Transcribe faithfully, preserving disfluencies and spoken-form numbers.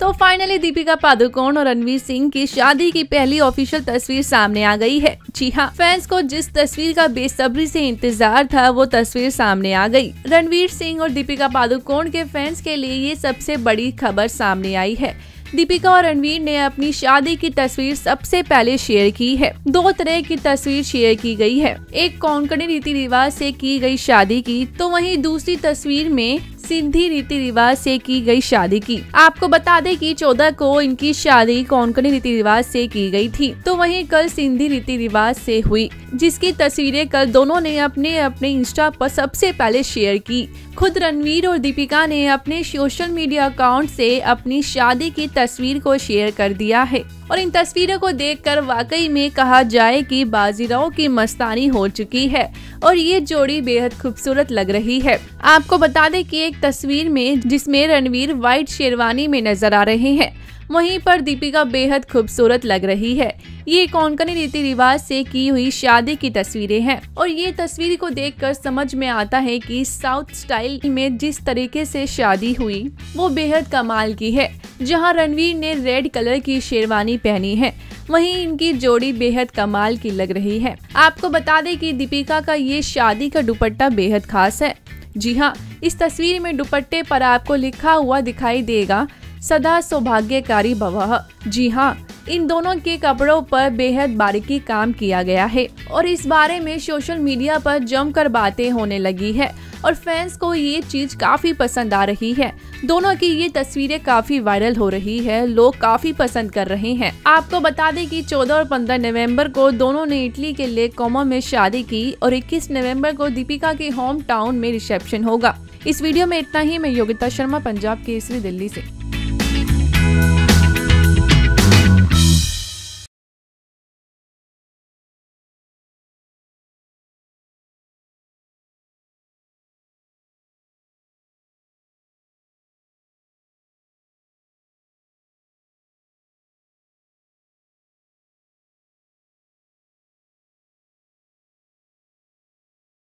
तो फाइनली दीपिका पादुकोण और रणवीर सिंह की शादी की पहली ऑफिशियल तस्वीर सामने आ गई है। जी हाँ, फैंस को जिस तस्वीर का बेसब्री से इंतजार था वो तस्वीर सामने आ गई। रणवीर सिंह और दीपिका पादुकोण के फैंस के लिए ये सबसे बड़ी खबर सामने आई है। दीपिका और रणवीर ने अपनी शादी की तस्वीर सबसे पहले शेयर की है। दो तरह की तस्वीर शेयर की गई है, एक कोंकणी रीति रिवाज से की गई शादी की, तो वहीं दूसरी तस्वीर में सिंधी रीति रिवाज से की गई शादी की। आपको बता दें कि चौदह को इनकी शादी कोंकणी रीति रिवाज से की गई थी, तो वहीं कल सिंधी रीति रिवाज से हुई, जिसकी तस्वीरें कल दोनों ने अपने अपने इंस्टा पर सबसे पहले शेयर की। खुद रणवीर और दीपिका ने अपने सोशल मीडिया अकाउंट से अपनी शादी की तस्वीर को शेयर कर दिया है और इन तस्वीरों को देखकर वाकई में कहा जाए कि बाजीराव की मस्तानी हो चुकी है और ये जोड़ी बेहद खूबसूरत लग रही है। आपको बता दें कि एक तस्वीर में जिसमें रणवीर व्हाइट शेरवानी में नजर आ रहे हैं, वहीं पर दीपिका बेहद खूबसूरत लग रही है। ये कोंकणी रीति रिवाज से की हुई शादी की तस्वीरें हैं और ये तस्वीर को देखकर समझ में आता है कि साउथ स्टाइल में जिस तरीके से शादी हुई वो बेहद कमाल की है। जहां रणवीर ने रेड कलर की शेरवानी पहनी है, वहीं इनकी जोड़ी बेहद कमाल की लग रही है। आपको बता दें कि दीपिका का ये शादी का दुपट्टा बेहद खास है। जी हाँ, इस तस्वीर में दुपट्टे पर आपको लिखा हुआ दिखाई देगा, सदा सौभाग्यकारी भवः। जी हाँ, इन दोनों के कपड़ों पर बेहद बारीकी काम किया गया है और इस बारे में सोशल मीडिया पर जमकर बातें होने लगी है और फैंस को ये चीज काफी पसंद आ रही है। दोनों की ये तस्वीरें काफी वायरल हो रही है, लोग काफी पसंद कर रहे हैं। आपको बता दें कि चौदह और पंद्रह नवंबर को दोनों ने इटली के लेक कोमो में शादी की और इक्कीस नवंबर को दीपिका के होम टाउन में रिसेप्शन होगा। इस वीडियो में इतना ही। मैं योगिता शर्मा, पंजाब केसरी, दिल्ली से।